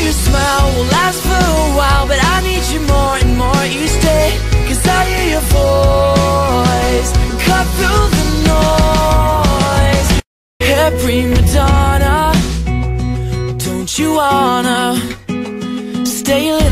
your smile will last for a while, but I need you more and more each day. 'Cause I hear your voice cut through the noise. Hey prima donna, don't you wanna stay a